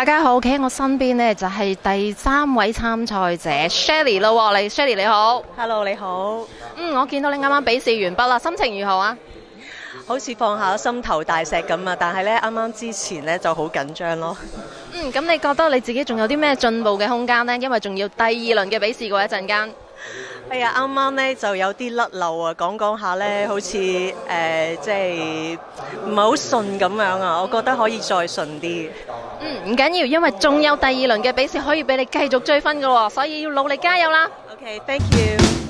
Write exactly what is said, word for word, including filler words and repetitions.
大家好，企喺我身邊呢就係第三位參賽者 Shelly 咯喎，你 Shelly 你好 Hello， 你好。 嗯，我見到你啱啱比試完畢啦，心情如何啊？ 好似放下心頭大石咁啊！但係咧，啱啱之前咧就好緊張咯。 嗯，咁你覺得你自己仲有啲咩進步嘅空間呢？因為仲要第二輪嘅比試過一陣間。 哎呀，啱啱咧就有啲甩漏啊，講講下咧，好似誒、呃、即係唔係好順咁樣啊！我覺得可以再順啲。 嗯，唔緊要，因為仲有第二輪嘅比試可以俾你繼續追分㗎喎，所以要努力加油啦。 OK，thank you。